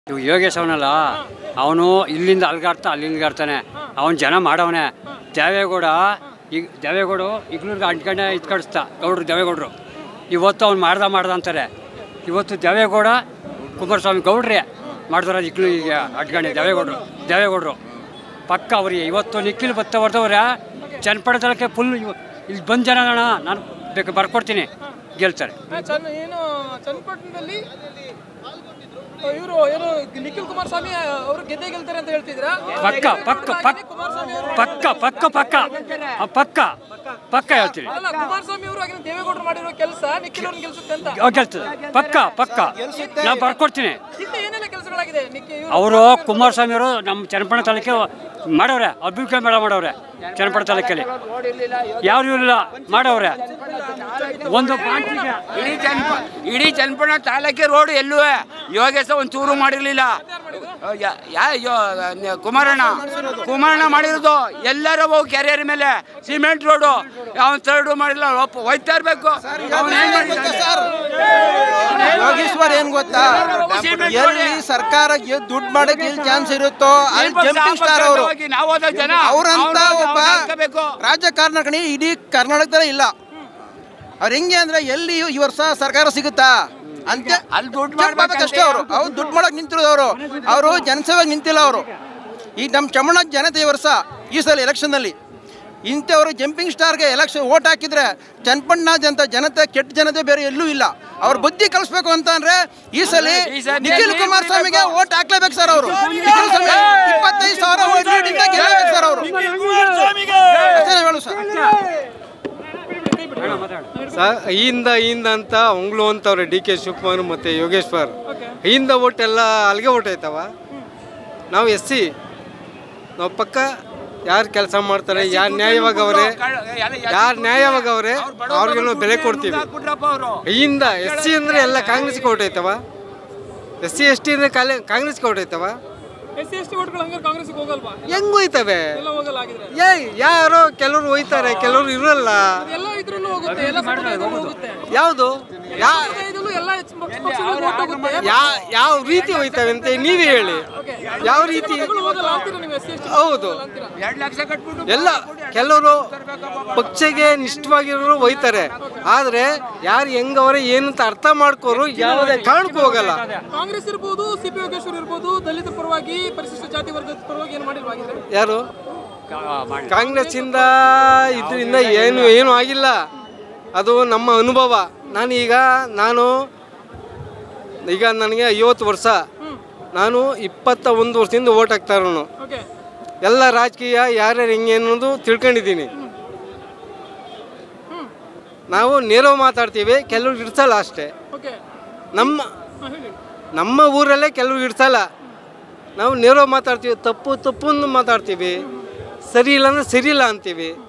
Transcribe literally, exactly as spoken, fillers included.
ಇವು ಯೋಗೇಶ್ ಅವನಲ್ಲ, ಅವನು ಇಲ್ಲಿಂದ ಅಲ್ಗಾಡ್ತಾ ಅಲ್ಲಿಂದಾಡ್ತಾನೆ. ಅವನು ಜನ ಮಾಡವನೇ. ದೇವೇಗೌಡ ಈಗ ದೇವೇಗೌಡ ಇಗ್ಲೂರ್ಗೆ ಅಂಟ್ಕೊಂಡೆ ಇದು ಕಳಿಸ್ತಾ ಗೌಡ್ರು ದೇವೇಗೌಡರು. ಇವತ್ತು ಅವ್ನು ಮಾಡ್ದ ಮಾಡ್ದ ಅಂತಾರೆ. ಇವತ್ತು ದೇವೇಗೌಡ ಕುಮಾರಸ್ವಾಮಿ ಗೌಡ್ರೆ ಮಾಡಿದ್ರ ಇಗ್ಲು ಈಗ ಅಟ್ಕೊಂಡೆ ದೇವೇಗೌಡರು ದೇವೇಗೌಡರು ಪಕ್ಕ ಅವ್ರಿಗೆ. ಇವತ್ತು ನಿಖಿಲ್ ಬತ್ತ ಹೊಡೆದವ್ರ ಜನಪದ ತಲಕ್ಕೆ ಫುಲ್ ಇಲ್ಲಿ ಬಂದು ಜನ ನಾನು ಬೇಕು ಬರ್ಕೊಡ್ತೀನಿ ಗೆಲ್ತಾರೆ. ಏನು ಚನ್ನಪಟ್ಟಣದಲ್ಲಿ ಇವರು ಏನು ನಿಖಿಲ್ ಕುಮಾರಸ್ವಾಮಿ ಅವರು ಗೆದ್ದೆ ಗೆಲ್ತಾರೆ ಅಂತ ಹೇಳ್ತಿದ್ರಾ? ಪಕ್ಕ ಪಕ್ಕ ಪಕ್ಕ ಪಕ್ಕ ಪಕ್ಕ ಪಕ್ಕ ಪಕ್ಕ ಪಕ್ಕ ಹೇಳ್ತೀವಿ. ಅಲ್ಲ, ಕುಮಾರಸ್ವಾಮಿ ಅವರು ಆಗಿನ ದೇವೇಗೌಡರು ಮಾಡಿರೋ ಕೆಲಸ ನಿಖಿಲ್ ಅವ್ರನ್ನ ಗೆಲ್ಸುತ್ತೆ ಅಂತ ಗೆಲ್ತದೆ. ಪಕ್ಕ ಪಕ್ಕ ನಾನು ಬರ್ಕೊಡ್ತೀನಿ. ಹಿಂದೆ ಏನೆಲ್ಲ ಕೆಲಸಗಳಾಗಿದೆ ಅವರು ಕುಮಾರಸ್ವಾಮಿ ಅವರು ನಮ್ಮ ಚನ್ನಪಟ್ಟಣ ತಾಲೂಕಿಗೆ ಮಾಡವ್ರೆ, ಅಭಿವೃದ್ಧಿ ಮೇಳ ಮಾಡವ್ರೆ. ಚನ್ನಪಟ್ಟಣ ತಾಲೂಕಲ್ಲಿ ಯಾರು ಇಲ್ಲ ಮಾಡವ್ರೆ. ಒಂದು ಇಡೀ ಚನ್ನಪ ಇಡೀ ಚನ್ನಪಟ್ಟಣ ತಾಲೂಕಿಗೆ ರೋಡ್ ಎಲ್ಲೂ ಯೋಗೇಶ ಒಂದು ಚೂರು ಮಾಡಿರಲಿಲ್ಲ. ಕುಮಾರಣ್ಣ ಕುಮಾರಣ್ಣ ಮಾಡಿರೋದು ಎಲ್ಲರೂ ಹೋಗಿ ಕೆರಿಯರ್ ಮೇಲೆ ಸಿಮೆಂಟ್ ರೋಡು ಅವನು ತರ್ಡು ಮಾಡಿಲ್ಲ. ಹೋಯ್ತಾ ಇರ್ಬೇಕು. ಯೋಗೇಶ್ವರ್ ಏನ್ ಗೊತ್ತಾ, ಎಲ್ಲಿ ಸರ್ಕಾರ ದುಡ್ಡು ಮಾಡಕ್ಕೆ ಚಾನ್ಸ್ ಇರುತ್ತೋ ಅಲ್ಲಿ ಜಂಪಿಂಗ್ ಸ್ಟಾರ್ ಅವರು. ಅವರಂತ ಒಬ್ಬ ರಾಜಕಾರಣ ಇಡೀ ಕರ್ನಾಟಕದಲ್ಲಿ ಇಲ್ಲ. ಅವ್ರು ಹೆಂಗೆ ಅಂದ್ರೆ ಎಲ್ಲಿ ಈ ವರ್ಷ ಸರ್ಕಾರ ಸಿಗುತ್ತಾ ಅಂತ ಅಲ್ಲಿ ದುಡ್ಡು ಮಾಡ್ಬೇಕಷ್ಟೇ. ಅವರು ಅವ್ರು ದುಡ್ಡು ಮಾಡಕ್ ನಿಂತಿರೋದವರು, ಅವರು ಜನಸೇವೆಗೆ ನಿಂತಿಲ್ಲ. ಅವರು ಈ ನಮ್ಮ ಚಮಣ ಜನತೆ ಈ ವರ್ಷ ಈ ಸಲ ಎಲೆಕ್ಷನ್ನಲ್ಲಿ ಇಂಥವರು ಜಂಪಿಂಗ್ ಸ್ಟಾರ್ಗೆ ಎಲೆಕ್ಷನ್ ಓಟ್ ಹಾಕಿದ್ರೆ ಚನ್ನಪಟ್ಟಣ ಜನತೆ ಜನತೆ ಕೆಟ್ಟ ಜನತೆ ಬೇರೆ ಎಲ್ಲೂ ಇಲ್ಲ. ಅವ್ರ ಬುದ್ಧಿ ಕಲಿಸ್ಬೇಕು ಅಂತ ಅಂದ್ರೆ ಈ ಸಲ ನಿಖಿಲ್ ಕುಮಾರಸ್ವಾಮಿಗೆ ಓಟ್ ಹಾಕ್ಲೇಬೇಕು ಸರ್. ಅವರು ಇಪ್ಪತ್ತೈದು ಸಾವಿರ ಓಟ್ ಗೆಲ್ಲಬೇಕು ಸರ್. ಅವರು ಹೇಳು ಸರ್. ಸರ್ ಈಯಿಂದ ಈಯಿಂದ ಅಂತ ಹೊಂಗ್ಳು ಅಂತವ್ರೆ ಡಿ ಕೆ ಶಿವಕುಮಾರ್ ಮತ್ತು ಯೋಗೇಶ್ವರ್. ಈಯಿಂದ ಓಟ್ ಎಲ್ಲ ಅಲ್ಲಿಗೆ ಓಟ್ ಆಯ್ತವ. ನಾವು ಎಸ್ ಸಿ, ನಾವು ಪಕ್ಕ ಯಾರು ಕೆಲಸ ಮಾಡ್ತಾರೆ, ಯಾರು ನ್ಯಾಯವಾಗವ್ರೆ ಯಾರು ನ್ಯಾಯವಾಗವ್ರೆ ಅವ್ರಿಗೆಲ್ಲ ಬೆಲೆ ಕೊಡ್ತೀವಿ. ಈಯಿಂದ ಎಸ್ ಸಿ ಅಂದರೆ ಎಲ್ಲ ಕಾಂಗ್ರೆಸ್ಗೆ ಓಟ್ ಆಯ್ತವ. ಎಸ್ ಸಿ ಎಸ್ ಟಿ ಅಂದರೆ ಕಾಲೇ ಕಾಂಗ್ರೆಸ್ಗೆ ಓಟ್ ಆಯ್ತವ. ಹೆಂಗ್ ಹೋಯ್ತವೆ? ಏ ಯಾರೋ ಕೆಲವ್ರು ಹೋಯ್ತಾರೆ, ಕೆಲವ್ರು ಇರಲ್ಲ. ಯಾವುದು ಯಾವ ರೀತಿ ಹೋಯ್ತವೆ ಅಂತ ನೀವೇ ಹೇಳಿ. ಯಾವ ರೀತಿ? ಹೌದು, ಎಲ್ಲ ಕೆಲವರು ಪಕ್ಷಕ್ಕೆ ನಿಷ್ಠವಾಗಿರೋರು ಹೋಯ್ತಾರೆ. ಆದ್ರೆ ಯಾರು ಹೆಂಗವ್ರೆ ಏನು ಅಂತ ಅರ್ಥ ಮಾಡ್ಕೋರು ಯಾವುದೇ ಕಾರಣಕ್ಕೂ ಹೋಗಲ್ಲ. ಕಾಂಗ್ರೆಸ್ ಇರ್ಬೋದು, ಸಿ ಪಿ ಯೋಗೇಶ್ವರ್ ಇರ್ಬೋದು, ದಲಿತರ ಪರವಾಗಿ ಪರಿಶಿಷ್ಟ ಜಾತಿ ವರ್ಗದ ಪರವಾಗಿ ಏನು ಮಾಡಿಲ್ವಾಗಿದ್ರೆ ಯಾರು ಕಾಂಗ್ರೆಸ್ ಇಂದ ಇದರಿಂದ ಏನು ಏನು ಆಗಿಲ್ಲ. ಅದು ನಮ್ಮ ಅನುಭವ. ನಾನು ಈಗ ನಾನು ಈಗ ನನಗೆ ಐವತ್ತು ವರ್ಷ, ನಾನು ಇಪ್ಪತ್ತ ಒಂದು ವರ್ಷದಿಂದ ಓಟ್ ಹಾಕ್ತಾ ಇರೋನು. ಎಲ್ಲ ರಾಜಕೀಯ ಯಾರ್ಯಾರು ಹೆಂಗೆ ಅನ್ನೋದು ತಿಳ್ಕೊಂಡಿದ್ದೀನಿ. ನಾವು ನೇರವಾಗಿ ಮಾತಾಡ್ತೀವಿ, ಕೆಲವ್ರು ಇಡ್ಸಲ್ಲ ಅಷ್ಟೇ. ನಮ್ಮ ನಮ್ಮ ಊರಲ್ಲೇ ಕೆಲವ್ರು ಇಡ್ಸಲ್ಲ. ನಾವು ನೇರವಾಗಿ ಮಾತಾಡ್ತೀವಿ, ತಪ್ಪು ತಪ್ಪು ಮಾತಾಡ್ತೀವಿ, ಸರಿ ಇಲ್ಲ ಅಂದರೆ ಸರಿ ಇಲ್ಲ ಅಂತೀವಿ.